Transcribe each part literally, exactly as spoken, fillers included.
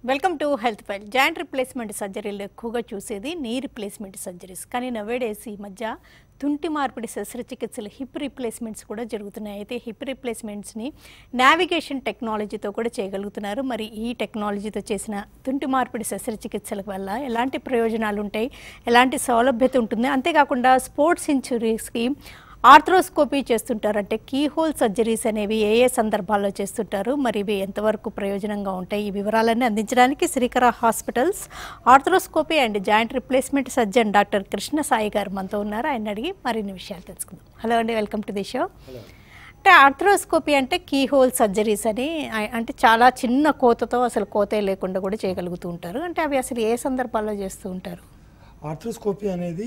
Welcome to health file. Joint replacement సర్జరీలు ఎక్కువగా చూసేది నీ రిప్లేస్మెంట్ సర్జరీస్. కానీ నవేడేస్ ఈ మధ్య తుంటి మార్పిడి శస్త్రచికిత్సలు హిప్ రిప్లేస్మెంట్స్ కూడా జరుగుతున్నాయి. అయితే హిప్ రిప్లేస్మెంట్స్ని నావిగేషన్ టెక్నాలజీతో కూడా చేయగలుగుతున్నారు. మరి ఈ టెక్నాలజీతో చేసిన తుంటి మార్పిడి శస్త్రచికిత్సల వల్ల ఎలాంటి ప్రయోజనాలు ఉంటాయి, ఎలాంటి సౌలభ్యత ఉంటుంది, అంతేకాకుండా స్పోర్ట్స్ ఇంజురీస్కి ఆర్థ్రోస్కోపీ చేస్తుంటారు. అంటే కీ హోల్ సర్జరీస్ అనేవి ఏ ఏ సందర్భాల్లో చేస్తుంటారు, మరి ఇవి ఎంతవరకు ప్రయోజనంగా ఉంటాయి, ఈ వివరాలన్నీ అందించడానికి Srikara hospitals arthroscopy and joint replacement surgeon doctor Krishna Sai garu మనతో ఉన్నారు. ఆయన అడిగి మరిన్ని విషయాలు తెలుసుకుందాం. హలో అండి, వెల్కమ్ టు ది షో. అంటే ఆర్థ్రోస్కోపీ అంటే కీ హోల్ సర్జరీస్ అని, అంటే చాలా చిన్న కోతతో అసలు కోతే లేకుండా కూడా చేయగలుగుతూ ఉంటారు. అంటే అవి అసలు ఏ సందర్భాల్లో చేస్తూ ఉంటారు? ఆర్థ్రోస్కోపీ అనేది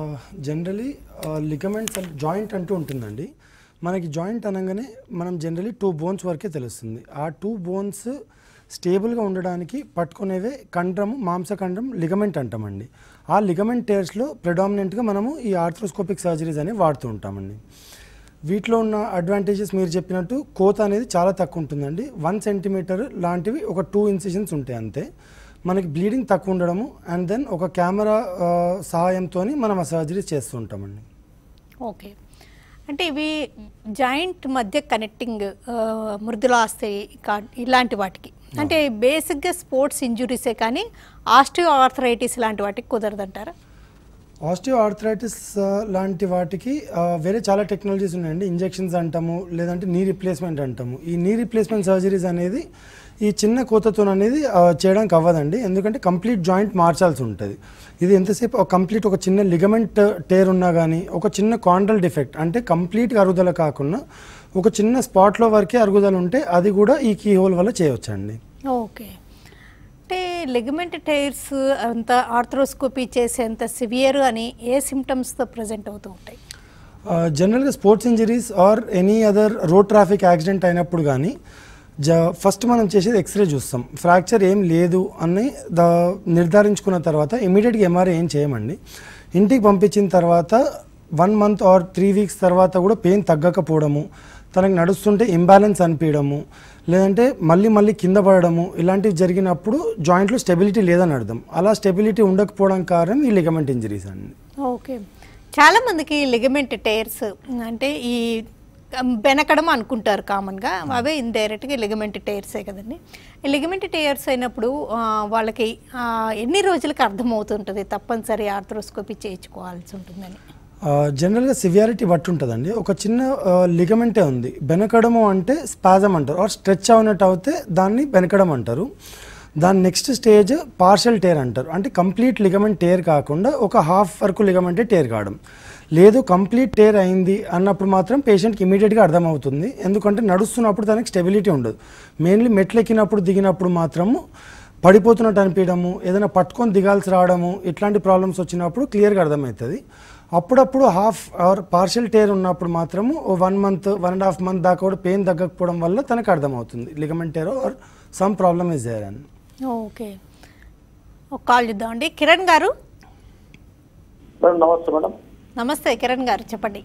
జనరలీ లిగమెంట్స్ అండ్ జాయింట్ అంటూ ఉంటుందండి. మనకి జాయింట్ అనగానే మనం జనరలీ టూ బోన్స్ వరకే తెలుస్తుంది. ఆ టూ బోన్స్ స్టేబుల్గా ఉండడానికి పట్టుకునేవే కండరము, మాంసఖండం, లిగమెంట్ అంటామండి. ఆ లిగమెంట్ టేర్స్లో ప్రెడామినెంట్గా మనము ఈ ఆర్థ్రోస్కోపిక్ సర్జరీస్ అనేవి వాడుతూ ఉంటామండి. వీటిలో ఉన్న అడ్వాంటేజెస్ మీరు చెప్పినట్టు కోత అనేది చాలా తక్కువ ఉంటుందండి. వన్ సెంటీమీటర్ లాంటివి ఒక టూ ఇన్సిషన్స్ ఉంటాయి అంతే. మనకి బ్లీడింగ్ తక్కువ ఉండడము అండ్ దెన్ ఒక కెమెరా సహాయంతో మనం ఆ సర్జరీస్ చేస్తూ ఉంటామండి. ఓకే, అంటే ఇవి జాయింట్ మధ్య కనెక్టింగ్ మృదులాస్థి ఇలాంటి వాటికి, అంటే బేసిక్గా స్పోర్ట్స్ ఇంజురీసే కానీ ఆస్టియో ఆర్థరైటిస్ లాంటి వాటికి కుదరదంటారా? ఆస్టియో ఆర్థరైటిస్ లాంటి వాటికి వేరే చాలా టెక్నాలజీస్ ఉన్నాయండి. ఇంజెక్షన్స్ అంటాము, లేదంటే నీ రిప్లేస్మెంట్ అంటాము. ఈ నీ రిప్లేస్మెంట్ సర్జరీస్ అనేది ఈ చిన్న కోతతో అనేది చేయడానికి అవ్వదండి. ఎందుకంటే కంప్లీట్ జాయింట్ మార్చాల్సి ఉంటుంది. ఇది ఎంతసేపు ఒక కంప్లీట్ ఒక చిన్న లిగమెంట్ టేర్ ఉన్నా కానీ, ఒక చిన్న కాండ్రల్ డిఫెక్ట్ అంటే కంప్లీట్గా అరుగుదల కాకుండా ఒక చిన్న స్పాట్లో వరకే అరుగుదల ఉంటే అది కూడా ఈ కీ హోల్ వల్ల చేయవచ్చండి. ఓకే, అంటే లిగమెంట్ టైర్స్ అంత ఆర్థ్రోస్కోపీ చేసేంత సివియర్ అని ఏ సిమ్టమ్స్తో ప్రజెంట్ అవుతూ ఉంటాయి? జనరల్గా sports injuries or any other road traffic accident అయినప్పుడు కానీ జ ఫస్ట్ మనం చేసేది ఎక్స్రే చూస్తాం. ఫ్రాక్చర్ ఏం లేదు అని దా నిర్ధారించుకున్న తర్వాత ఇమీడియట్గా ఎంఆర్ఐ ఏం చేయమండి. ఇంటికి పంపించిన తర్వాత one month or three weeks తర్వాత కూడా పెయిన్ తగ్గకపోవడము, తనకు నడుస్తుంటే ఇంబ్యాలెన్స్ అనిపించడము, లేదంటే మళ్ళీ మళ్ళీ కింద పడడము, ఇలాంటివి జరిగినప్పుడు జాయింట్లో స్టెబిలిటీ లేదని అర్థం. అలా స్టెబిలిటీ ఉండకపోవడం కారణం ఈ లిగమెంట్ ఇంజరీస్ అండి. ఓకే, చాలామందికి లిగమెంట్ టైర్స్ అంటే ఈ బెనకడం అనుకుంటారు కామన్గా, అవే ఇండైరెక్ట్గా లిగమెంట్ టైర్సే కదండి. ఈ లిగమెంట్ టైర్స్ అయినప్పుడు వాళ్ళకి ఎన్ని రోజులకి అర్థమవుతుంటుంది తప్పనిసరి ఆర్థ్రోస్కోపీ చేయించుకోవాల్సి ఉంటుందని? జనరల్గా సివియారిటీ బట్టి ఉంటుందండి. ఒక చిన్న లిగమెంటే ఉంది, బెనకడము అంటే స్పాజమ్ అంటారు, ఆర్ స్ట్రెచ్ అవునట్టు అవుతే దాన్ని బెనకడం అంటారు. దాని నెక్స్ట్ స్టేజ్ పార్షల్ టేర్ అంటారు. అంటే కంప్లీట్ లిగమెంట్ టేర్ కాకుండా ఒక హాఫ్ వరకు లిగమెంటే టేర్ కావడం. లేదు కంప్లీట్ టేర్ అయింది అన్నప్పుడు మాత్రం పేషెంట్కి ఇమీడియట్గా అర్థమవుతుంది. ఎందుకంటే నడుస్తున్నప్పుడు దానికి స్టెబిలిటీ ఉండదు. మెయిన్లీ మెట్లు ఎక్కినప్పుడు దిగినప్పుడు మాత్రము పడిపోతున్నట్టు అనిపించడము, ఏదైనా పట్టుకొని దిగాల్సి రావడము, ఇట్లాంటి ప్రాబ్లమ్స్ వచ్చినప్పుడు క్లియర్గా అర్థమవుతుంది. అప్పుడప్పుడు హాఫ్ ఆర్ పార్షల్ టేర్ ఉన్నప్పుడు మాత్రము ఓ one month one and half month దాకా కూడా పెయిన్ తగ్గకపోవడం వల్ల తనకు అర్థమవుతుంది ligament tear or some problem is there అని. ఓకే, ఒక కాల్ చూద్దామండి. కిరణ్ గారు. నమస్తే మేడం. నమస్తే కిరణ్ గారు, చెప్పండి.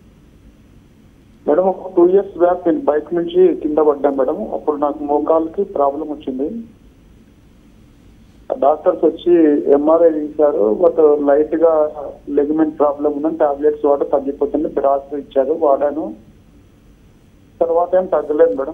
మేడం ఒక టూ ఇయర్స్ బ్యాక్ నేను బైక్ నుంచి కింద పడ్డాను మేడం. అప్పుడు నాకు మోకాళ్ళకి ప్రాబ్లం వచ్చింది. డాక్టర్స్ వచ్చి ఎంఆర్ఐ తీశారు. బట్ లైట్ గా లెగ్మెంట్ ప్రాబ్లం ఉందని టాబ్లెట్స్ వాట తగ్గిపోతుంది, పిరాస్ ఇచ్చారు, వాడాను. తర్వాత ఏం తగ్గలేదు మేడం.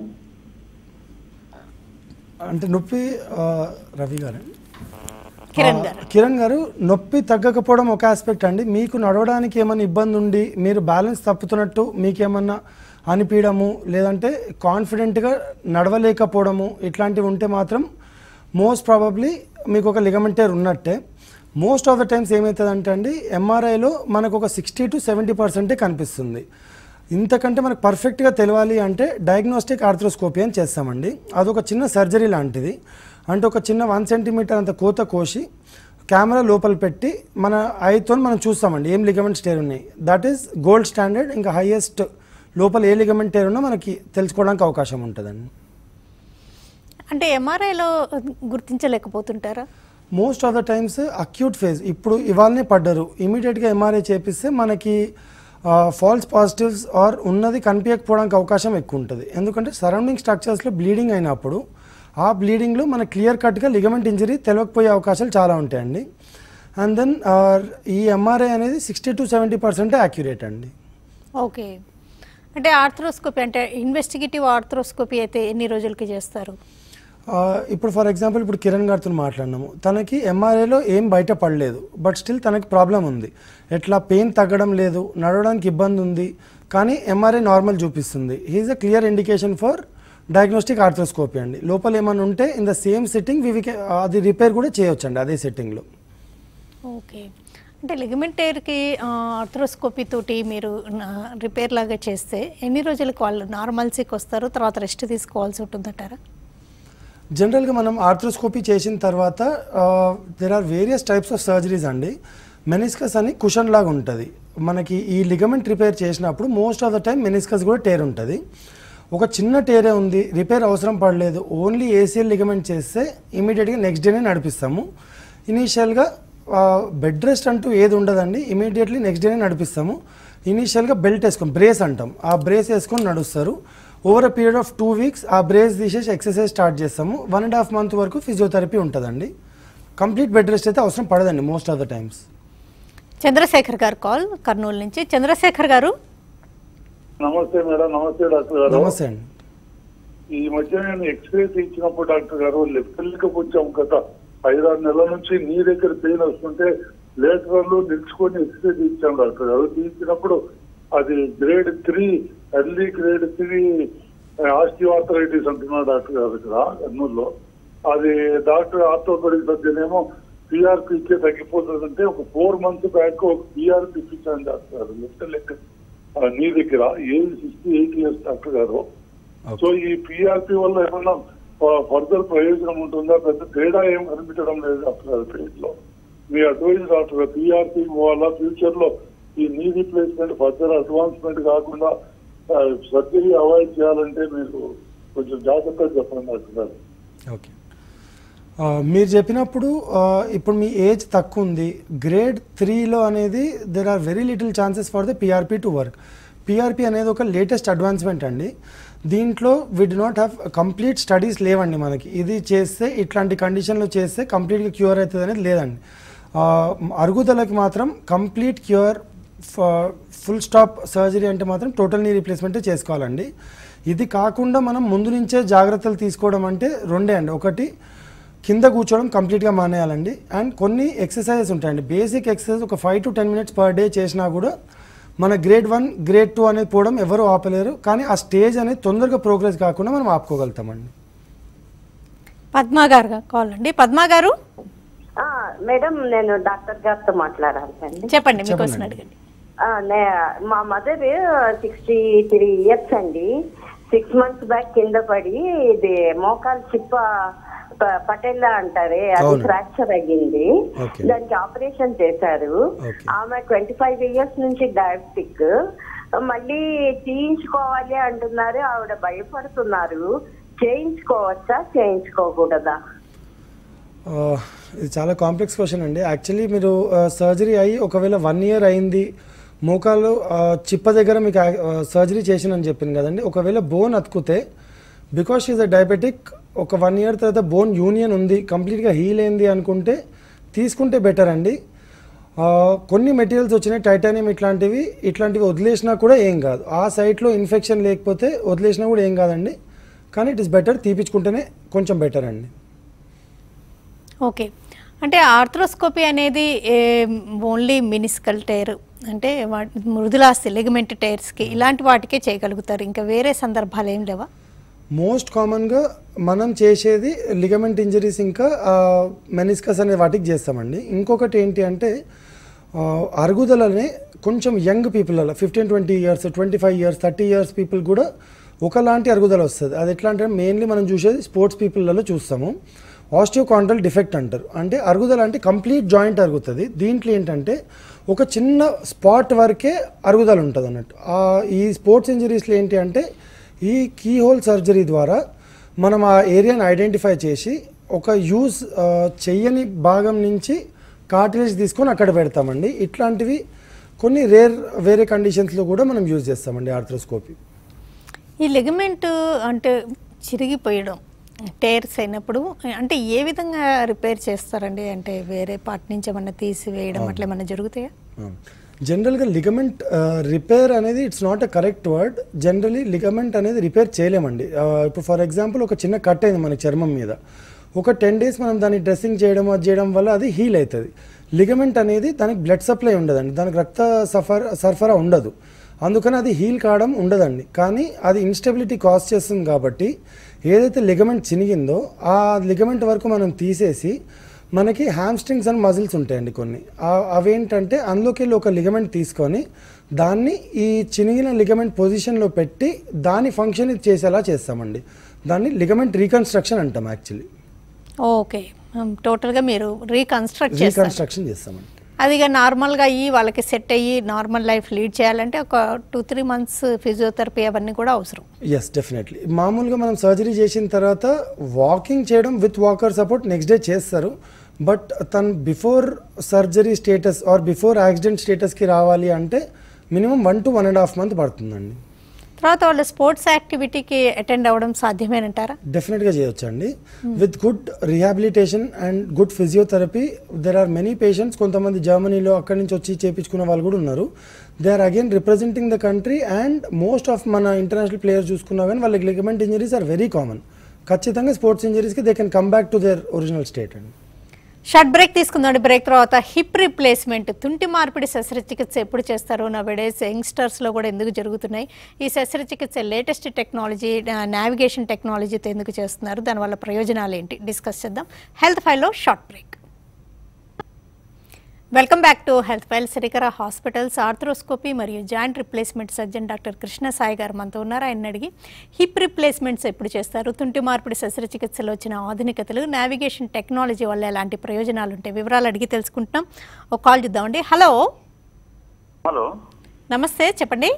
అంటే నొప్పి రవి గారు కిరణ్ కిరణ్ గారు నొప్పి తగ్గకపోవడం ఒక ఆస్పెక్ట్ అండి. మీకు నడవడానికి ఏమైనా ఇబ్బంది ఉండి మీరు బ్యాలెన్స్ తప్పుతున్నట్టు మీకేమన్నా అనిపించడము, లేదంటే కాన్ఫిడెంట్గా నడవలేకపోవడము, ఇట్లాంటివి ఉంటే మాత్రం మోస్ట్ ప్రాబబ్లీ మీకు ఒక లిగమెంట్ టేర్ ఉన్నట్టే. మోస్ట్ ఆఫ్ ద టైమ్స్ ఏమవుతుందంటే అండి, ఎంఆర్ఐలో మనకు ఒక సిక్స్టీ టు సెవెంటీ పర్సెంటే కనిపిస్తుంది. ఇంతకంటే మనకు పర్ఫెక్ట్గా తెలియాలి అంటే డయాగ్నోస్టిక్ ఆర్థ్రోస్కోపీ అని చేస్తామండి. అదొక చిన్న సర్జరీ లాంటిది. అంటే ఒక చిన్న వన్ సెంటీమీటర్ అంత కోత కోసి కెమెరా లోపల పెట్టి మన ఐతో మనం చూస్తామండి ఏం లిగమెంట్స్ టేర్ ఉన్నాయి. That is gold standard. ఇంకా హైయెస్ట్ లోపల ఏ లిగమెంట్ టేర్ ఉన్నా మనకి తెలుసుకోవడానికి అవకాశం ఉంటుందండి. అంటే ఎంఆర్ఐలో గుర్తించలేకపోతుంటారా? Most of the times acute phase, ఇప్పుడు ఇవాళనే పడ్డారు, ఇమీడియట్గా ఎంఆర్ఐ చేపిస్తే మనకి ఫాల్స్ పాజిటివ్స్ ఆర్ ఉన్నది కనిపించకపోవడానికి అవకాశం ఎక్కువ ఉంటుంది. ఎందుకంటే సరౌండింగ్ స్ట్రక్చర్స్లో బ్లీడింగ్ అయినప్పుడు ఆ బ్లీడింగ్లో మన క్లియర్ కట్గా లిగమెంట్ ఇంజరీ తెలియకపోయే అవకాశాలు చాలా ఉంటాయండి. అండ్ దెన్ ఈ ఎంఆర్ఐ అనేది sixty to seventy percent accurate అండి. ఓకే, అంటే ఆర్థ్రోస్కోపీ అంటే ఇన్వెస్టిగేటివ్ ఆర్థ్రోస్కోపీ అయితే ఎన్ని రోజులకి చేస్తారు? ఇప్పుడు ఫర్ ఎగ్జాంపుల్ ఇప్పుడు కిరణ్ గారితో మాట్లాడినాము, తనకి ఎంఆర్ఐలో ఏం బయట పడలేదు, బట్ స్టిల్ తనకి ప్రాబ్లం ఉంది, ఎట్లా పెయిన్ తగ్గడం లేదు, నడవడానికి ఇబ్బంది ఉంది, కానీ ఎంఆర్ఐ నార్మల్ చూపిస్తుంది. He is a clear indication for diagnostic arthroscopy అండి. లోపల ఏమైనా ఉంటే in the same sitting we అది రిపేర్ కూడా చేయొచ్చండి అదే సిట్టింగ్లో. ఓకే, అంటే లిగమెంట్ టైర్కి ఆర్థ్రోస్కోపీ తోటి మీరు రిపేర్ లాగా చేస్తే ఎన్ని రోజులకు వాళ్ళు నార్మల్సీకి వస్తారు, తర్వాత రెస్ట్ తీసుకోవాల్సి ఉంటుందంటారా? జనరల్గా మనం ఆర్థ్రోస్కోపీ చేసిన తర్వాత there are various types of surgeries అండి. మెనిస్కస్ అని కుషన్ లాగా ఉంటుంది. మనకి ఈ లిగమెంట్ రిపేర్ చేసినప్పుడు most of the time meniscus కూడా టేర్ ఉంటుంది. ఒక చిన్న టేరే ఉంది, రిపేర్ అవసరం పడలేదు, ఓన్లీ ఏసీఎల్ లిగమెంట్ చేస్తే ఇమీడియట్గా నెక్స్ట్ డేనే నడిపిస్తాము. ఇనీషియల్గా బెడ్ రెస్ట్ అంటూ ఏది ఉండదండి, ఇమీడియట్లీ నెక్స్ట్ డేనే నడిపిస్తాము. ఇనీషియల్గా బెల్ట్ వేసుకొని బ్రేస్ అంటాం, ఆ బ్రేస్ వేసుకొని నడుస్తారు. Over a period of two weeks ఆ బ్రేస్ తీసేసి ఎక్సర్సైజ్ స్టార్ట్ చేస్తాము. వన్ అండ్ హాఫ్ మంత్ వరకు ఫిజియోథెరపీ ఉంటుందండి. కంప్లీట్ బెడ్ రెస్ట్ అయితే అవసరం పడదండి most of the times. Chandrashekar garu call Kurnool నుంచి. చంద్రశేఖర్ గారు నమస్తే మేడం. నమస్తే డాక్టర్ గారు. నమస్తే అండి. ఈ మధ్య నేను ఎక్స్రే తీసినప్పుడు డాక్టర్ గారు లెఫ్ట్ లెక్క కొంచెం గత ఐదారు నెలల నుంచి నీ దగ్గర పెయిన్ వస్తుంటే లేటర్లు నిలుచుకొని ఎక్స్రే తీర్చాం డాక్టర్ గారు. తీసినప్పుడు అది grade three early grade three osteoarthritis అంటున్నారు డాక్టర్ గారు ఇక్కడ కర్నూలులో. అది డాక్టర్ ఆర్థోపెడిక్ సర్జన్ ఏమో పిఆర్పీకే తగ్గిపోతుందంటే ఒక ఫోర్ మంత్స్ బ్యాక్ ఒక పిఆర్పీ ఇప్పించాను doctor garu left leg knee దగ్గర. Age sixty eight years doctor garu. So ఈ పిఆర్పీ వల్ల ఏమన్నా ఫర్దర్ ప్రయోజనం ఉంటుందా? పెద్ద తేడా ఏం కనిపించడం లేదు డాక్టర్ గారు పేట్ లో. మీ అడ్వైజ్ డాక్టర్ గారు పిఆర్పీ వల్ల ఫ్యూచర్ లో ఈ నీ రీప్లేస్మెంట్ ఫర్దర్ అడ్వాన్స్మెంట్ కాకుండా సర్జరీ అవాయిడ్ చేయాలంటే మీరు కొంచెం జాగ్రత్తగా చెప్పండి డాక్టర్ గారు. ఓకే, మీరు చెప్పినప్పుడు ఇప్పుడు మీ ఏజ్ తక్కువ ఉంది, గ్రేడ్ త్రీలో అనేది there are very little chances for the PRP to work. PRP అనేది ఒక లేటెస్ట్ అడ్వాన్స్మెంట్ అండి. దీంట్లో we do not have complete studies లేవండి మనకి. ఇది చేస్తే ఇట్లాంటి కండిషన్లో చేస్తే కంప్లీట్గా క్యూర్ అవుతుంది అనేది లేదండి. అరుగుదలకి మాత్రం complete cure full stop surgery అంటే మాత్రం టోటల్ నీ రీప్లేస్మెంటే చేసుకోవాలండి. ఇది కాకుండా మనం ముందు నుంచే జాగ్రత్తలు తీసుకోవడం అంటే రెండే అండి. ఒకటి కింద కూర్చోవడం కంప్లీట్గా మానేయాలండి. అండ్ కొన్ని ఎక్సర్సైజెస్ ఉంటాయండి, బేసిక్ ఎక్సర్సైజ్ ఒక five to ten minutes per day చేసినా కూడా మన గ్రేడ్ వన్ గ్రేడ్ టూ అనేది పోవడం ఎవరు ఆపలేరు. కానీ ఆ స్టేజ్ అనేది తొందరగా ప్రోగ్రెస్ కాకుండా మనం ఆపుకోగలుగుతామండి. పద్మా గారు కాల్ అండి. పద్మా గారు మేడం, నేను డాక్టర్ గారితో మాట్లాడాలండి. చెప్పండి, మీ క్వశ్చన్ అడగండి. మా మదర్ సిక్స్టీ త్రీ ఇయర్స్ అండి. సిక్స్ మంత్స్ బ్యాక్ కింద పడి ఇది మోకాలు చిప్ప పటేలా అంటారే అది ఫ్రాక్చర్ అయ్యింది. దానికి ఆపరేషన్ చేశారు. ఆమె ట్వంటీ ఫైవ్ ఇయర్స్ నుంచి డయాబెటిక్. మళ్ళీ చేయించుకోవాలి అంటున్నారు, ఆవిడ భయపడుతున్నారు. చేయించుకోవచ్చా చేయించుకోకూడదా? ఇది చాలా కాంప్లెక్స్ క్వశ్చన్ అండి. యాక్చువల్లీ మీరు సర్జరీ అయ్యి ఒకవేళ వన్ ఇయర్ అయింది, మోకాలు చిప్ప దగ్గర మీకు సర్జరీ చేసినని చెప్పింది కదండి. ఒకవేళ బోన్ అతుకుతే బికాస్ షీఈ్ అ డయాబెటిక్ ఒక వన్ ఇయర్ తర్వాత బోన్ యూనియన్ ఉంది, కంప్లీట్గా హీల్ అయింది అనుకుంటే తీసుకుంటే బెటర్ అండి. కొన్ని మెటీరియల్స్ వచ్చినాయి టైటానియం ఇట్లాంటివి ఇట్లాంటివి వదిలేసినా కూడా ఏం కాదు. ఆ సైట్లో ఇన్ఫెక్షన్ లేకపోతే వదిలేసినా కూడా ఏం కాదండి. కానీ ఇట్ ఇస్ బెటర్ తీపించుకుంటేనే కొంచెం బెటర్ అండి. ఓకే, అంటే ఆర్థ్రోస్కోపీ అనేది ఓన్లీ మినిస్కల్ టైర్ అంటే మృదులాస్థి లిగమెంట్ టైర్స్కి ఇలాంటి వాటికే చేయగలుగుతారు, ఇంకా వేరే సందర్భాలు ఏం లేవా? మోస్ట్ కామన్గా మనం చేసేది లిగమెంట్ ఇంజరీస్ ఇంకా మెనిస్కస్ అనే వాటికి చేస్తామండి. ఇంకొకటి ఏంటి అంటే అరుగుదలనే కొంచెం యంగ్ పీపుల్ అలా fifteen twenty years twenty five years thirty years people కూడా ఒకలాంటి అరుగుదల వస్తుంది. అది ఎట్లా అంటే మెయిన్లీ మనం చూసేది స్పోర్ట్స్ పీపుల్లలో చూస్తాము. ఆస్టియోకాండ్రల్ డిఫెక్ట్ అంటారు. అంటే అరుగుదల అంటే కంప్లీట్ జాయింట్ అరుగుతుంది. దీంట్లో ఏంటంటే ఒక చిన్న స్పాట్ వరకే అరుగుదల ఉంటుంది అన్నట్టు. ఈ స్పోర్ట్స్ ఇంజరీస్లో ఏంటి అంటే ఈ కీ హోల్ సర్జరీ ద్వారా మనం ఆ ఏరియాని ఐడెంటిఫై చేసి ఒక యూజ్ చెయ్యని భాగం నుంచి కార్టిలేజ్ తీసుకొని అక్కడ పెడతామండి. ఇట్లాంటివి కొన్ని రేర్ వేరే కండిషన్స్లో కూడా మనం యూజ్ చేస్తామండి ఆర్థ్రోస్కోపీ. ఈ లిగమెంట్ అంటే చిరిగిపోయడం టేర్స్ అయినప్పుడు అంటే ఏ విధంగా రిపేర్ చేస్తారండి? అంటే వేరే పార్ట్ నుంచి ఏమన్నా తీసివేయడం అట్లా ఏమన్నా జరుగుతాయా? జనరల్గా లిగమెంట్ రిపేర్ అనేది it's not a correct word. Generally ligament అనేది రిపేర్ చేయలేమండి. ఇప్పుడు ఫర్ ఎగ్జాంపుల్ ఒక చిన్న కట్ అయింది మన చర్మం మీద, ఒక టెన్ డేస్ మనం దాన్ని డ్రెస్సింగ్ చేయడం అది చేయడం వల్ల అది హీల్ అవుతుంది. లిగమెంట్ అనేది దానికి బ్లడ్ సప్లై ఉండదండి, దానికి రక్త సఫర్ సరఫరా ఉండదు, అందుకని అది హీల్ కావడం ఉండదండి. కానీ అది ఇన్స్టెబిలిటీ కాజ్ చేస్తుంది కాబట్టి ఏదైతే లిగమెంట్ చినిగిందో ఆ లిగమెంట్ వరకు మనం తీసేసి మనకి హ్యామ్స్ట్రింగ్స్ అండ్ మజిల్స్ ఉంటాయండి కొన్ని, అవేంటంటే అందులోకి వెళ్ళి ఒక లిగమెంట్ తీసుకొని దాన్ని ఈ చినిగిన లిగమెంట్ పొజిషన్లో పెట్టి దాని ఫంక్షన్ ఇది చేసేలా చేస్తామండి. దాన్ని లిగమెంట్ రీకన్స్ట్రక్షన్ అంటాం యాక్చువల్లీ. ఓకే, టోటల్గా మీరు రీకన్స్ట్రక్ట్ రీకన్స్ట్రక్షన్ చేస్తామండి. అదిగా నార్మల్గా అయ్యి వాళ్ళకి సెట్ అయ్యి నార్మల్ లైఫ్ లీడ్ చేయాలంటే ఒక టూ త్రీ మంత్స్ ఫిజియోథెరపీ అవన్నీ కూడా అవసరం. Yes, definitely. మామూలుగా మనం సర్జరీ చేసిన తర్వాత వాకింగ్ చేయడం with walker support next day చేస్తారు. బట్ తను before surgery status or before accident స్టేటస్కి రావాలి అంటే minimum one to one and half month పడుతుందండి. తర్వాత వాళ్ళు స్పోర్ట్స్ యాక్టివిటీకి అటెండ్ అవ్వడం సాధ్యమేనంటారా? డెఫినెట్గా చేయొచ్చండి. With good rehabilitation and good physiotherapy. There are many patients, కొంతమంది జర్మనీలో అక్కడి నుంచి వచ్చి చేయించుకున్న వాళ్ళు కూడా ఉన్నారు. They are again representing the country and most of మన ఇంటర్నేషనల్ ప్లేయర్స్ చూసుకున్నా కానీ వాళ్ళకి ligament injuries are very common. ఖచ్చితంగా స్పోర్ట్స్ ఇంజరీస్కి they can come back to their original state అండి. షార్ట్ బ్రేక్ తీసుకుందాం. బ్రేక్ తర్వాత హిప్ రీప్లేస్మెంట్, తుంటి మార్పిడి శస్త్రచికిత్స ఎప్పుడు చేస్తారు? నవేడేస్ యంగ్స్టర్స్లో కూడా ఎందుకు జరుగుతున్నాయి? ఈ శస్త్రచికిత్స లేటెస్ట్ టెక్నాలజీ, నావిగేషన్ టెక్నాలజీతో ఎందుకు చేస్తున్నారు? దానివల్ల ప్రయోజనాలు ఏంటి డిస్కస్ చేద్దాం. హెల్త్ ఫైల్లో short break. Welcome back to health file. Srikara hospitals arthroscopy మరియు joint replacement surgeon doctor Krishna Sai garu మనతో ఉన్నారు. ఆయన అడిగి హిప్ రిప్లేస్మెంట్స్ ఎప్పుడు చేస్తారు, తుంటి మార్పిడి శస్త్రచికిత్సలో వచ్చిన ఆధునికతలు, నావిగేషన్ టెక్నాలజీ వల్ల ఎలాంటి ప్రయోజనాలు ఉంటాయి, వివరాలు అడిగి తెలుసుకుంటున్నాం. ఒక కాల్ చూద్దామండి. హలో హలో నమస్తే, చెప్పండి.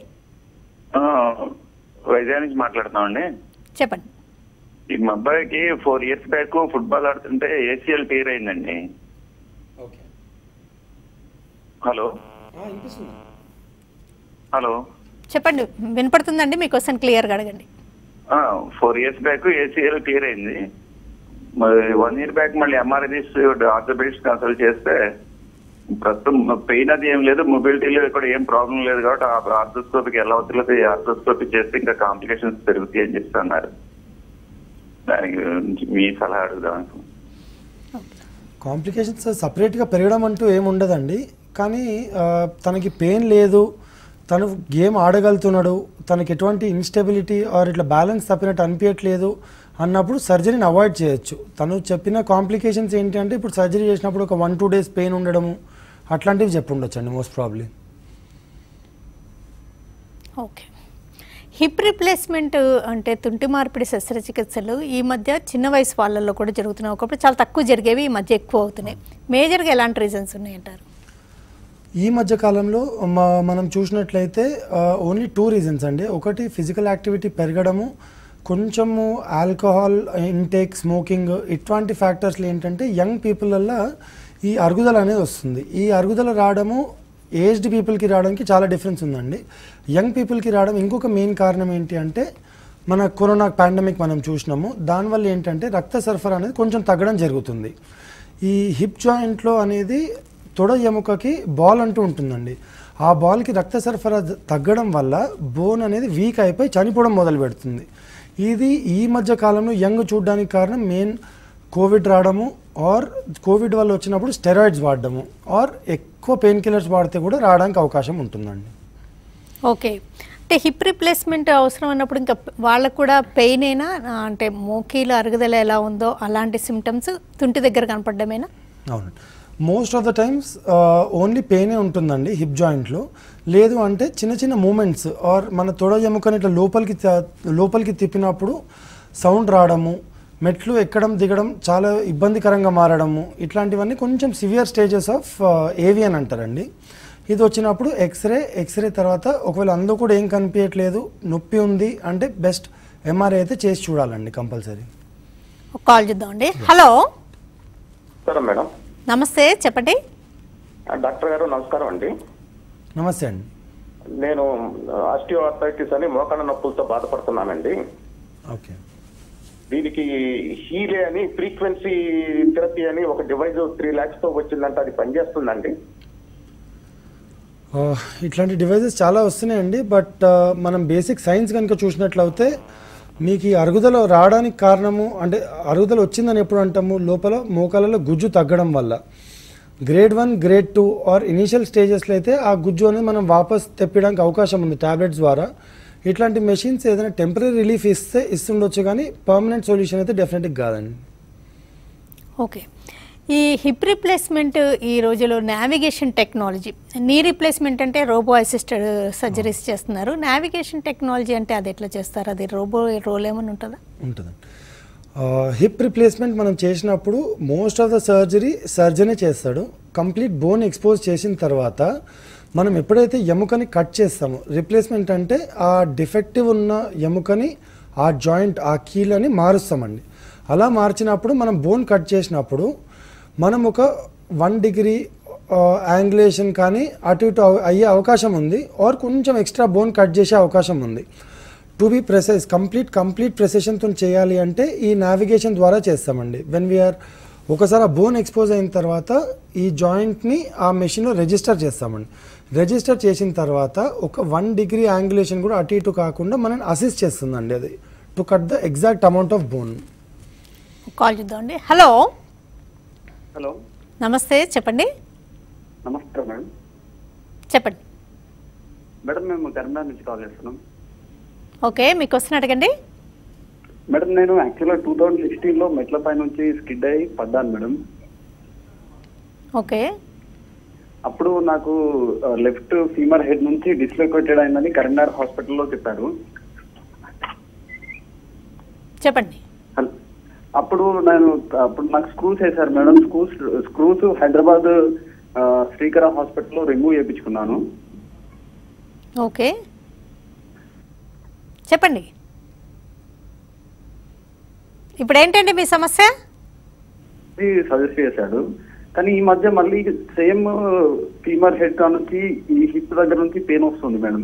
వైజాగ్ నుంచి మాట్లాడుతున్నామండి. చెప్పండి. ఈ మా అబ్బాయికి ఫోర్ ఇయర్స్ బ్యాక్ ఫుట్బాల్ ఆడుతుంటే ఏసీఎల్ టేర్ అయిందండి. హలో హలో చెప్పండి, వినపడుతుందండి. మీ క్వశ్చన్ క్లియర్గా అడగండి. Four years back ACL clear అయింది. వన్ ఇయర్ బ్యాక్ మళ్ళీ ఎంఆర్ఐ తీసి ఆర్థోపెడిక్స్ కన్సల్ట్ చేస్తే ప్రస్తుతం పెయిన్ అది ఏం లేదు, మొబిలిటీలో ఇక్కడ ఏం ప్రాబ్లం లేదు కాబట్టి ఆర్థోస్కోపీకి ఎలా అవుతుంది, ఆర్థోస్కోపీ చేస్తే ఇంకా కాంప్లికేషన్స్ పెరుగుతాయి అని చెప్తే అన్నారు. దానికి మీ సలహా అడుగుదాం. కాంప్లికేషన్స్ సపరేట్గా పెరగడం అంటూ ఏముండదండి. కానీ తనకి పెయిన్ లేదు, తను గేమ్ ఆడగలుగుతున్నాడు, తనకి ఎటువంటి ఇన్స్టెబిలిటీ ఆర్ ఇట్లా బ్యాలెన్స్ తప్పినట్టు అనిపించట్లేదు అన్నప్పుడు సర్జరీని అవాయిడ్ చేయొచ్చు. తను చెప్పిన కాంప్లికేషన్స్ ఏంటి అంటే ఇప్పుడు సర్జరీ చేసినప్పుడు ఒక వన్ టూ డేస్ పెయిన్ ఉండడము అట్లాంటివి చెప్పి ఉండొచ్చండి most probably. Okay, hip replacement అంటే తుంటి మార్పిడి శస్త్రచికిత్సలు ఈ మధ్య చిన్న వయసు వాళ్ళల్లో కూడా జరుగుతున్నాయి. ఒకప్పుడు చాలా తక్కువ జరిగేవి, ఈ మధ్య ఎక్కువ అవుతున్నాయి. మేజర్గా ఎలాంటి రీజన్స్ ఉన్నాయంటారు? ఈ మధ్య కాలంలో మనం చూసినట్లయితే ఓన్లీ టూ రీజన్స్ అండి. ఒకటి ఫిజికల్ యాక్టివిటీ పెరగడము, కొంచెము ఆల్కహాల్ ఇంటేక్, స్మోకింగ్, ఇట్లాంటి ఫ్యాక్టర్స్లో ఏంటంటే యంగ్ పీపుల్ వల్ల ఈ అరుగుదల అనేది వస్తుంది. ఈ అరుగుదల రావడము ఏజ్డ్ పీపుల్కి రావడానికి చాలా డిఫరెన్స్ ఉందండి. యంగ్ పీపుల్కి రావడం ఇంకొక మెయిన్ కారణం ఏంటి అంటే మన కరోనా పాండమిక్ మనం చూసినాము. దానివల్ల ఏంటంటే రక్త సరఫరా అనేది కొంచెం తగ్గడం జరుగుతుంది. ఈ హిప్ జాయింట్లో అనేది తొడ ఎముకకి బాల్ అంటూ ఉంటుందండి. ఆ బాల్కి రక్త సరఫరా తగ్గడం వల్ల బోన్ అనేది వీక్ అయిపోయి చనిపోవడం మొదలు పెడుతుంది. ఇది ఈ మధ్య కాలంలో యంగ్ చూడడానికి కారణం మెయిన్ కోవిడ్ రావడము ఆర్ కోవిడ్ వల్ల వచ్చినప్పుడు స్టెరాయిడ్స్ వాడడము ఆర్ ఎక్కువ పెయిన్ కిల్లర్స్ వాడితే కూడా రావడానికి అవకాశం ఉంటుందండి. ఓకే, అంటే హిప్ రిప్లేస్మెంట్ అవసరం అన్నప్పుడు ఇంకా వాళ్ళకు కూడా పెయిన్ అయినా అంటే మోకీల అరుగుదల ఎలా ఉందో అలాంటి సిమ్టమ్స్ తుంటి దగ్గర కనపడమేనా? అవునండి, most of the times only పెయినే ఉంటుందండి హిప్ జాయింట్లో. లేదు అంటే చిన్న చిన్న మూమెంట్స్ ఆర్ మన తొడ ఎముకని ఇట్లా లోపలికి లోపలికి తిప్పినప్పుడు సౌండ్ రావడము, మెట్లు ఎక్కడం దిగడం చాలా ఇబ్బందికరంగా మారడము, ఇట్లాంటివన్నీ కొంచెం సివియర్ స్టేజెస్ ఆఫ్ ఏవియన్ అంటారండి. ఇది వచ్చినప్పుడు ఎక్స్రే ఎక్స్రే తర్వాత ఒకవేళ అందులో కూడా ఏం కనిపించట్లేదు, నొప్పి ఉంది అంటే బెస్ట్ ఎంఆర్ఐ అయితే చేసి చూడాలండి కంపల్సరీ. కాల్ చేద్దామండి. హలో సరే మేడం, నమస్తే, చెప్పండి. డాక్టర్ గారు నమస్కారం అండి. నమస్తే అండి. నేను ఆస్టియో ఆర్థరైటిస్ అని మోకాళ్ళ నొప్పులతో బాధపడుతున్నానండి. ఓకే, దీనికి హీలే అని ఫ్రీక్వెన్సీ థెరపీ అని ఒక డివైస్ త్రీ ల్యాక్స్ తో వచ్చిందంట, అది పనిచేస్తుందండి? ఇట్లాంటి డివైజెస్ చాలా వస్తున్నాయండి. బట్ మనం బేసిక్ సైన్స్ కనుక చూసినట్లయితే మీకు ఈ అరుగుదల రావడానికి కారణము అంటే అరుగుదల వచ్చిందని ఎప్పుడు అంటాము, లోపల మోకాలలో గుజ్జు తగ్గడం వల్ల. Grade one grade two or initial స్టేజెస్లో అయితే ఆ గుజ్జు అనేది మనం వాపస్ తెప్పడానికి అవకాశం ఉంది టాబ్లెట్స్ ద్వారా. ఇట్లాంటి మెషిన్స్ ఏదైనా టెంపరీ రిలీఫ్ ఇస్తే ఇస్తుండొచ్చు, కానీ పర్మనెంట్ సొల్యూషన్ అయితే డెఫినెట్గా కాదండి. ఓకే, ఈ హిప్ రిప్లేస్మెంట్ ఈ రోజులో నావిగేషన్ టెక్నాలజీ, నీ రిప్లేస్మెంట్ అంటే రోబో అసిస్టెడ్ సర్జరీస్ చేస్తున్నారు, నావిగేషన్ టెక్నాలజీ అంటే అది ఎట్లా చేస్తారు? అది రోబో రోల్ ఏమైనా ఉంటుందా? ఉంటుందండి. హిప్ రిప్లేస్మెంట్ మనం చేసినప్పుడు మోస్ట్ ఆఫ్ ద సర్జరీ సర్జనే చేస్తాడు. కంప్లీట్ బోన్ ఎక్స్పోజ్ చేసిన తర్వాత మనం ఎప్పుడైతే ఎముకని కట్ చేస్తామో, రిప్లేస్మెంట్ అంటే ఆ డిఫెక్టివ్ ఉన్న ఎముకని ఆ జాయింట్ ఆ కీలని మారుస్తామండి. అలా మార్చినప్పుడు మనం బోన్ కట్ చేసినప్పుడు మనం ఒక వన్ డిగ్రీ యాంగులేషన్ కానీ అటు ఇటు అయ్యే అవకాశం ఉంది, ఆర్ కొంచెం ఎక్స్ట్రా బోన్ కట్ చేసే అవకాశం ఉంది. To be precise complete complete ప్రెసెషన్తో చేయాలి అంటే ఈ నావిగేషన్ ద్వారా చేస్తామండి. వెన్ వీఆర్ ఒకసారి ఆ బోన్ ఎక్స్పోజ్ అయిన తర్వాత ఈ జాయింట్ని ఆ మెషిన్లో రిజిస్టర్ చేస్తామండి. రిజిస్టర్ చేసిన తర్వాత ఒక వన్ డిగ్రీ యాంగులేషన్ కూడా అటు ఇటు కాకుండా మనం అసిస్ట్ చేస్తుందండి అది to cut the exact amount of bone. Call చూద్దామండి. హలో హలో, నమస్తే, చెప్పండి. నమస్కారం మేడం. చెప్పండి మేడం, మేము కరీంనగర్ నుంచి కాల్ చేస్తున్నాం. ఓకే, మీకు వస్తున్న అడగండి. మేడం, నేను యాక్చువల్గా టూ థౌజండ్ సిక్స్టీన్ లో మెట్ల పై నుంచి స్కిడ్ అయ్యి పడ్డాను మేడం. ఓకే, అప్పుడు నాకు లెఫ్ట్ ఫీమర్ హెడ్ నుంచి డిస్లొకేటెడ్ అయిందని కరీంనగర్ హాస్పిటల్లో చెప్పారు. చెప్పండి. అప్పుడు నేను అప్పుడు నాకు స్క్రూస్ వేశారు madam. Screws screws Hyderabad Srikara హాస్పిటల్లో రిమూవ్ చేయించుకున్నాను. ఓకే, చెప్పండి. ఇప్పుడు ఏంటండి మీ సమస్య? సజెస్ట్ చేశాడు, కానీ ఈ మధ్య మళ్ళీ సేమ్ ఫీమర్ హెడ్ కా నుంచి ఈ హిప్ దగ్గర నుంచి పెయిన్ వస్తుంది మేడం.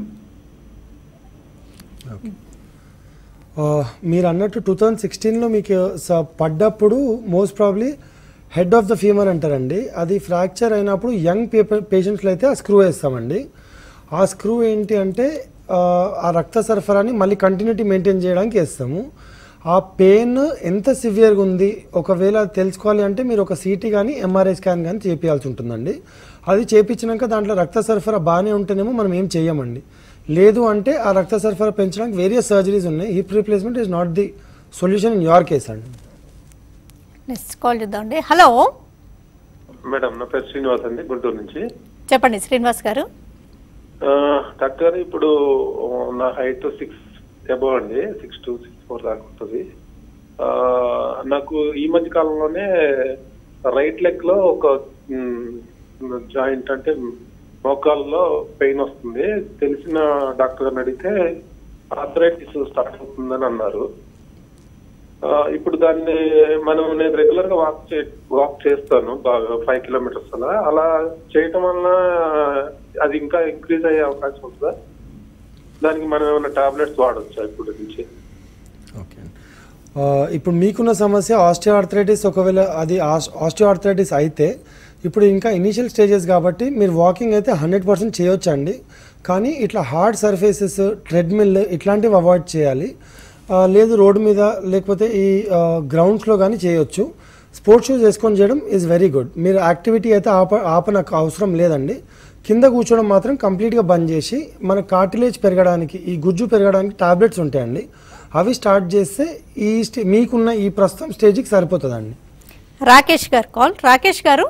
మీరు అన్నట్టు టూ థౌజండ్ సిక్స్టీన్లో మీకు పడ్డప్పుడు most probably head of the femur అంటారండి. అది ఫ్రాక్చర్ అయినప్పుడు యంగ్ పేషెంట్స్లో అయితే ఆ స్క్రూ వేస్తామండి. ఆ స్క్రూ ఏంటి అంటే ఆ రక్త సరఫరాని మళ్ళీ కంటిన్యూటీ మెయింటైన్ చేయడానికి వేస్తాము. ఆ పెయిన్ ఎంత సివియర్గా ఉంది ఒకవేళ తెలుసుకోవాలి అంటే మీరు ఒక సీటీ కానీ ఎంఆర్ఐ స్కాన్ కానీ చేయించాల్సి ఉంటుందండి. అది చేయించినాక దాంట్లో రక్త సరఫరా బాగానే ఉంటేనేమో మనం ఏం చేయమండి. లేదు అంటే ఆ రక్త సరఫరా పెంచడానికి వేరియస్ సర్జరీస్ ఉన్నాయి. Hip replacement is not the solution in your case అండి. నెక్స్ట్ కాల్ చేద్దామండి. హలో మేడం, నా పేరు శ్రీనివాస్ అండి, గుంటూరు నుంచి. చెప్పండి శ్రీనివాస్ గారు. డాక్టర్ గారు, ఇప్పుడు నా హైట్ సిక్స్ అబౌవ్ అండి, సిక్స్ టూ సిక్స్ ఫోర్ దాకా ఉంటుంది. నాకు ఈ మధ్య కాలంలోనే రైట్ లెగ్ లో ఒక జాయింట్ అంటే మోకాల్లో పెయిన్ వస్తుంది. తెలిసిన డాక్టర్ గారిని అడిగితే ఆర్థరైటిస్ స్టార్ట్ అవుతుందని అన్నారు. ఇప్పుడు దాన్ని మనం నేను రెగ్యులర్ గా వాక్ చే వాక్ చేస్తాను బాగా ఫైవ్ కిలోమీటర్స్ అలా అలా చేయటం వల్ల అది ఇంకా ఇంక్రీజ్ అయ్యే అవకాశం ఉంటుందా? దానికి మనం ఏమైనా టాబ్లెట్స్ వాడొచ్చా ఇప్పుడు నుంచి? ఓకే, ఇప్పుడు మీకున్న సమస్య ఆస్టియోఆర్థరైటిస్. ఒకవేళ అది ఆస్టియోఆర్థరైటిస్ అయితే ఇప్పుడు ఇంకా ఇనీషియల్ స్టేజెస్ కాబట్టి మీరు వాకింగ్ అయితే హండ్రెడ్ పర్సెంట్ చేయొచ్చు అండి. కానీ ఇట్లా హార్డ్ సర్ఫేసెస్, ట్రెడ్మిల్ ఇట్లాంటివి అవాయిడ్ చేయాలి. లేదు రోడ్డు మీద లేకపోతే ఈ గ్రౌండ్స్లో కానీ చేయొచ్చు. స్పోర్ట్స్ షూస్ వేసుకొని చేయడం ఈజ్ వెరీ గుడ్. మీరు యాక్టివిటీ అయితే ఆప ఆపనకు అవసరం లేదండి. కింద కూర్చోవడం మాత్రం కంప్లీట్గా బంద్ చేసి మన కార్టిలేజ్ పెరగడానికి, ఈ గుజ్జు పెరగడానికి టాబ్లెట్స్ ఉంటాయండి, అవి స్టార్ట్ చేస్తే ఈ స్టే మీకున్న ఈ ప్రస్తుతం స్టేజ్కి సరిపోతుందండి. రాకేష్ గారు కాల్. రాకేష్ గారు.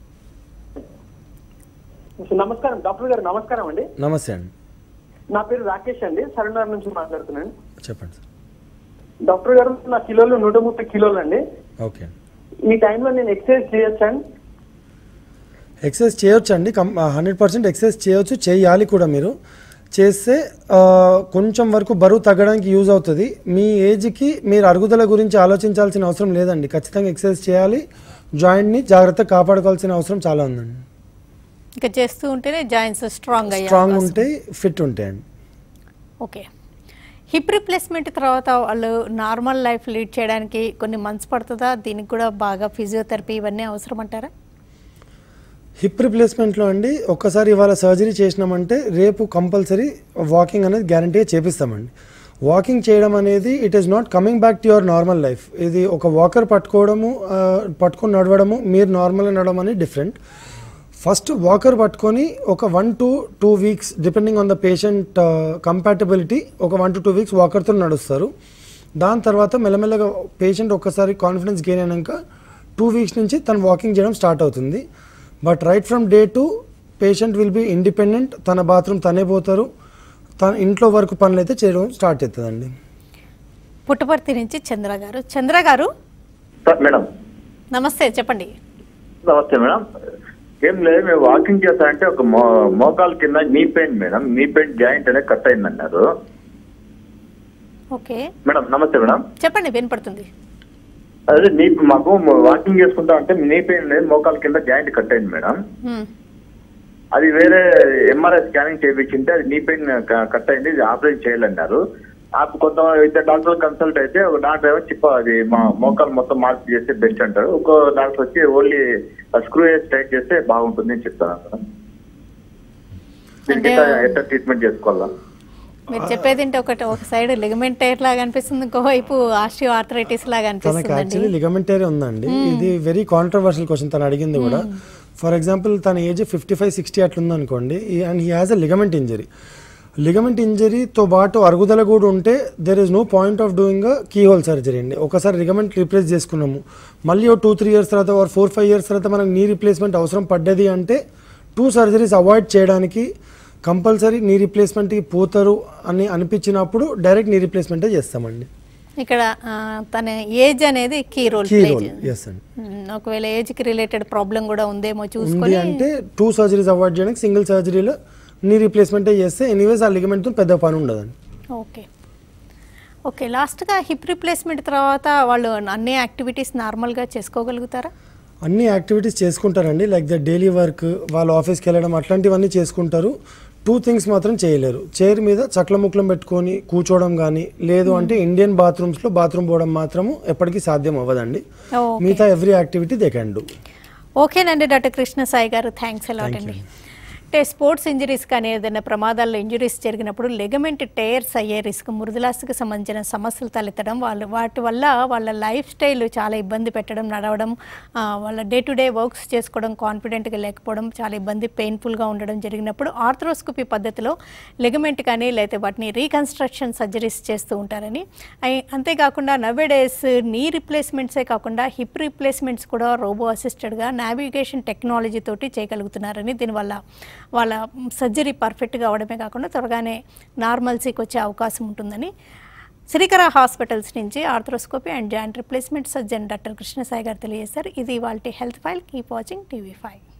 నమస్కారం డాక్టర్ గారు. నమస్కారం అండి. నమస్తే అండి. నా పేరు రాకేష్ అండి, సరూనగర్ నుంచి మాట్లాడుతున్నాను. చెప్పండి సార్. డాక్టర్ గారు, నా కిలోలు నూట ముప్పై కిలోలు అండి. ఓకే, ఈ టైంలో నేను ఎక్సర్సైజ్ చేయొచ్చా అండి? ఎక్సర్సైజ్ చేయొచ్చు అండి, కం హండ్రెడ్ పర్సెంట్ ఎక్సర్సైజ్ చేయొచ్చు, చేయాలి కూడా. మీరు చేస్తే కొంచెం వరకు బరువు తగ్గడానికి యూజ్ అవుతుంది. మీ ఏజ్కి మీరు అరుగుదల గురించి ఆలోచించాల్సిన అవసరం లేదండి. ఖచ్చితంగా ఎక్సర్సైజ్ చేయాలి, జాయింట్ని జాగ్రత్తగా కాపాడుకోవాల్సిన అవసరం చాలా ఉందండి. ఇంకా చేస్తూ ఉంటేనే జాయింట్స్ స్ట్రాంగ్ అయ్యాయి, స్ట్రాంగ్ ఉంటాయి, ఫిట్ ఉంటాయండి. ఓకే, హిప్ రిప్లేస్మెంట్ తర్వాత వాళ్ళు నార్మల్ లైఫ్ లీడ్ చేయడానికి కొన్ని మంత్స్ పడుతుందా? దీనికి కూడా బాగా ఫిజియోథెరపీ ఇవన్నీ అవసరం అంటారా? హిప్ రిప్లేస్మెంట్లో అండి ఒక్కసారి ఇవాళ సర్జరీ చేసినామంటే రేపు కంపల్సరీ వాకింగ్ అనేది గ్యారంటీగా చేపిస్తామండి. వాకింగ్ చేయడం అనేది it is not coming back to your normal life. ఇది ఒక వాకర్ పట్టుకోవడము పట్టుకొని నడవడము మీరు నార్మల్గా నడవడం అనేది డిఫరెంట్. ఫస్ట్ వాకర్ పట్టుకొని ఒక one to two weeks depending on the patient compatibility ఒక వన్ టు టూ వీక్స్ వాకర్తో నడుస్తారు. దాని తర్వాత మెల్లమెల్లగా పేషెంట్ ఒక్కసారి కాన్ఫిడెన్స్ గెయిన్ అయినాక టూ వీక్స్ నుంచి తను వాకింగ్ చేయడం స్టార్ట్ అవుతుంది. But right from day two patient will be independent. తన బాత్రూమ్ తనే పోతారు, తన ఇంట్లో వరకు పనులు అయితే చేయడం స్టార్ట్ అవుతుందండి. పుట్టపర్తి నుంచి చంద్ర గారు. చంద్ర గారు మేడం నమస్తే, చెప్పండి. నమస్తే మేడం. ఏం లేదు, మేము వాకింగ్ చేస్తారంటే ఒక మో మోకాలు కింద knee pain madam, knee pain joint అనేది కట్ అయిందన్నారు. ఓకే మేడం నమస్తే మేడం. చెప్పండి, వినపడుతుంది. అదే నీ మాకు వాకింగ్ చేసుకుంటా అంటే నీ పెయిన్ లేదు, మోకాలు కింద జాయింట్ కట్ అయింది మేడం. అది వేరే ఎంఆర్ఐ స్కానింగ్ చేయించింటే అది నీ పెయిన్ కట్ అయింది, ఇది ఆపరేషన్ చేయాలన్నారు. కొంత ఇద్దరు డాక్టర్ కన్సల్ట్ అయితే ఒక డాక్టర్ ఏమో చెప్ప అది మా మోకాలు మొత్తం మార్పు చేస్తే బెస్ట్ అంటారు. ఒక డాక్టర్ వచ్చి ఓన్లీ స్క్రూ వేసి టైట్ చేస్తే బాగుంటుంది అని చెప్తాను. దీనికి ఎట్లా ట్రీట్మెంట్ చేసుకోవాలా? మీరు చెప్పేది ఒకటి ఒక సైడ్ లిగమెంట్ టైర్ లాగా అనిపిస్తుంది, ఇంకోవైపు ఆస్టియో ఆర్థరైటిస్ లాగా అనిపిస్తుంది. యాక్చువల్లీ లిగమెంట్ టైర్ ఉందండి. ఇది వెరీ కాంట్రవర్షియల్ క్వశ్చన్ తను అడిగింది కూడా. ఫర్ ఎగ్జాంపుల్ తన ఏజ్ ఫిఫ్టీ ఫైవ్ సిక్స్టీ అట్లా ఉందనుకోండి and he has a ligament injury. Ligament ఇంజరీతో పాటు అరుగుదల కూడా ఉంటే there is no point of doing a key hole surgery అండి. ఒకసారి లిగమెంట్ రీప్లేస్ చేసుకున్నాము, మళ్ళీ ఓ టూ త్రీ ఇయర్స్ తర్వాత ఆర్ ఫోర్ ఫైవ్ ఇయర్స్ తర్వాత మనకు నీ రీప్లేస్మెంట్ అవసరం పడ్డది అంటే టూ సర్జరీస్ అవాయిడ్ చేయడానికి కంపల్సరీ నీ రీప్లేస్మెంట్కి పోతారు అని అనిపించినప్పుడు డైరెక్ట్ నీ రీప్లేస్మెంటే చేస్తామండి. ఇక్కడ తన ఏజ్ అనేది కీ రోల్ ప్లే చేస్తుంది. ఒకవేళ ఏజ్ కి రిలేటెడ్ ప్రాబ్లం కూడా ఉందేమో చూసుకొని అంటే టూ సర్జరీస్ అవాయిడ్ చేయడానికి సింగిల్ సర్జరీలో నీ రీప్లేస్మెంటే చేస్తే ఎనీవేస్ ఆ లిగమెంట్తో పెద్ద పని ఉండదండి. ఓకే ఓకే లాస్ట్గా హిప్ రీప్లేస్మెంట్ తర్వాత వాళ్ళు అన్ని యాక్టివిటీస్ నార్మల్గా చేసుకోగలుగుతారా? అన్ని యాక్టివిటీస్ చేసుకుంటారండి. లైక్ ద డైలీ వర్క్, వాళ్ళు ఆఫీస్కి వెళ్ళడం అట్లాంటివన్నీ చేసుకుంటారు. టూ థింగ్స్ మాత్రం చేయలేరు, చైర్ మీద చక్ల ముక్లం పెట్టుకొని కూర్చోవడం కానీ లేదు అంటే ఇండియన్ బాత్రూమ్స్లో బాత్రూమ్ పోవడం మాత్రము ఎప్పటికీ సాధ్యం అవ్వదండి. మిగతా every activity they can do. ఓకేనండి doctor Krishna Sai garu, thanks allot అండి. అంటే స్పోర్ట్స్ ఇంజరీస్ కానీ ఏదైనా ప్రమాదాల్లో ఇంజరీస్ జరిగినప్పుడు లెగమెంట్ టైర్స్ అయ్యే రిస్క్, మృదులాస్థికి సంబంధించిన సమస్యలు తలెత్తడం, వాళ్ళు వాటి వల్ల వాళ్ళ లైఫ్ స్టైల్ చాలా ఇబ్బంది పెట్టడం, నడవడం, వాళ్ళ డే టు డే వర్క్స్ చేసుకోవడం కాన్ఫిడెంట్గా లేకపోవడం, చాలా ఇబ్బంది పెయిన్ఫుల్గా ఉండడం జరిగినప్పుడు ఆర్థ్రోస్కోపీ పద్ధతిలో లెగమెంట్ కానీ లేకపోతే వాటిని రీకన్స్ట్రక్షన్ సర్జరీస్ చేస్తూ ఉంటారని. అంతేకాకుండా నవ్వేడేస్ నీ రిప్లేస్మెంట్సే కాకుండా హిప్ రిప్లేస్మెంట్స్ కూడా రోబో అసిస్టెడ్గా నావిగేషన్ టెక్నాలజీ తోటి చేయగలుగుతున్నారని, దీనివల్ల వాళ్ళ సర్జరీ పర్ఫెక్ట్గా అవడమే కాకుండా త్వరగానే నార్మల్సీకి వచ్చే అవకాశం ఉంటుందని శ్రీకర హాస్పిటల్స్ నుంచి arthroscopy and joint replacement surgeon doctor Krishna Sai garu తెలియజేశారు. ఇది వాళ్ళ health file. Keep watching TV five.